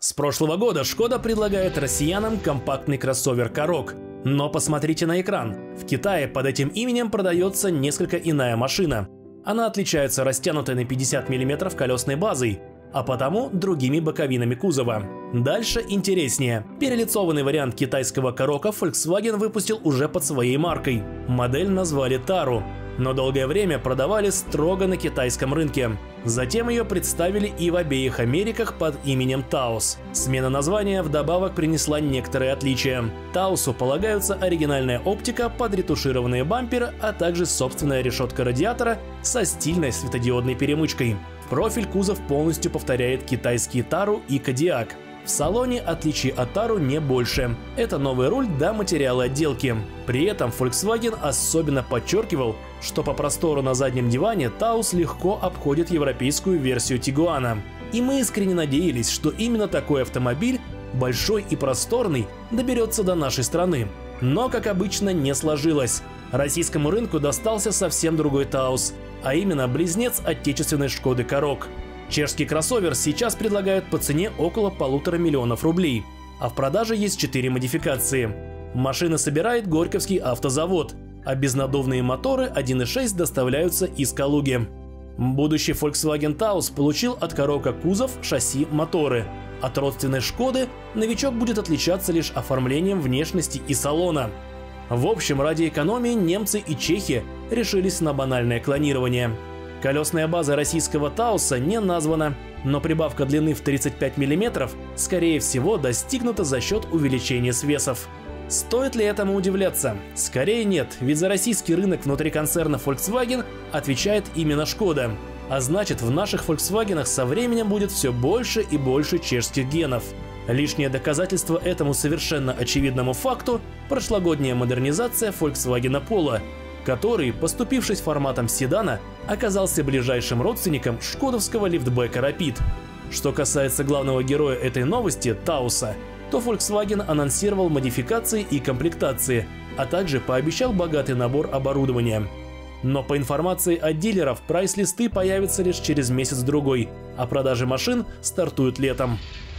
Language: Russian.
С прошлого года Шкода предлагает россиянам компактный кроссовер Karoq. Но посмотрите на экран. В Китае под этим именем продается несколько иная машина. Она отличается растянутой на 50 мм колесной базой, а потому другими боковинами кузова. Дальше интереснее. Перелицованный вариант китайского Karoq Volkswagen выпустил уже под своей маркой. Модель назвали Taru, но долгое время продавали строго на китайском рынке. Затем ее представили и в обеих Америках под именем Taos. Смена названия вдобавок принесла некоторые отличия. Таусу полагаются оригинальная оптика, подретушированные бамперы, а также собственная решетка радиатора со стильной светодиодной перемычкой. Профиль кузов полностью повторяет китайские Taru и Kodiaq. В салоне отличий от Taru не больше. Это новый руль да материалы отделки. При этом Volkswagen особенно подчеркивал, что по простору на заднем диване Taos легко обходит европейскую версию Tiguan. И мы искренне надеялись, что именно такой автомобиль, большой и просторный, доберется до нашей страны. Но, как обычно, не сложилось. Российскому рынку достался совсем другой Taos, а именно близнец отечественной Шкоды Karoq. Чешский кроссовер сейчас предлагают по цене около 1,5 миллиона рублей, а в продаже есть 4 модификации. Машины собирает Горьковский автозавод, а безнаддувные моторы 1.6 доставляются из Калуги. Будущий Volkswagen Taos получил от Karoq кузов, шасси, моторы. От родственной Шкоды новичок будет отличаться лишь оформлением внешности и салона. В общем, ради экономии немцы и чехи решились на банальное клонирование. Колесная база российского Таоса не названа, но прибавка длины в 35 мм скорее всего достигнута за счет увеличения свесов. Стоит ли этому удивляться? Скорее нет, ведь за российский рынок внутри концерна Volkswagen отвечает именно Шкода. А значит, в наших Volkswagen'ах со временем будет все больше и больше чешских генов. Лишнее доказательство этому совершенно очевидному факту – прошлогодняя модернизация Volkswagen Polo, который, поступившись форматом седана, оказался ближайшим родственником шкодовского лифтбека Rapid. Что касается главного героя этой новости – Тауса, то Volkswagen анонсировал модификации и комплектации, а также пообещал богатый набор оборудования. Но по информации от дилеров, прайс-листы появятся лишь через месяц-другой, а продажи машин стартуют летом.